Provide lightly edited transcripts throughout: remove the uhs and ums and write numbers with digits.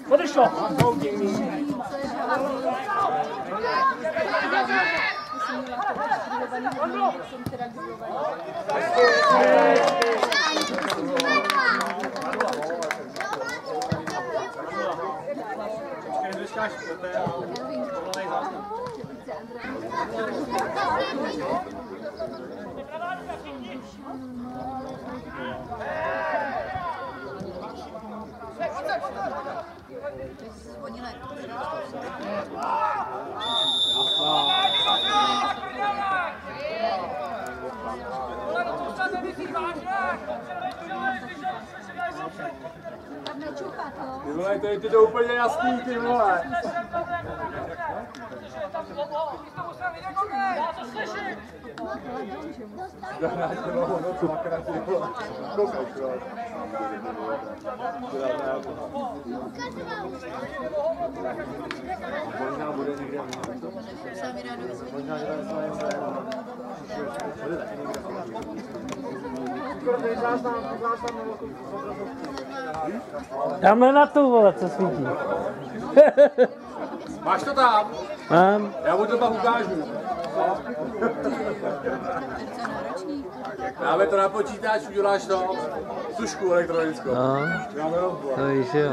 Odešlo. Ty vole, to je to úplně jasný, ty vole. Možná bude někde. Tamhle na tu, vole, co svítí. Máš to tam? Mám. Já mu to pak ukážu. Dáme to na počítač, uděláš to. Tušku elektronickou. No, to víš, jo.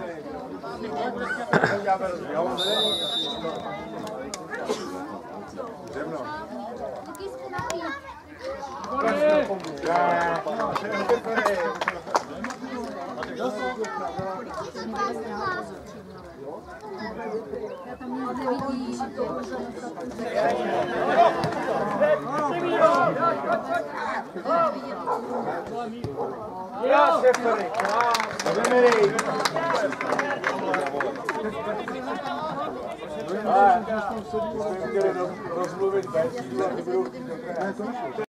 Já šeferi. Jsme chtěli rozmluvit bez,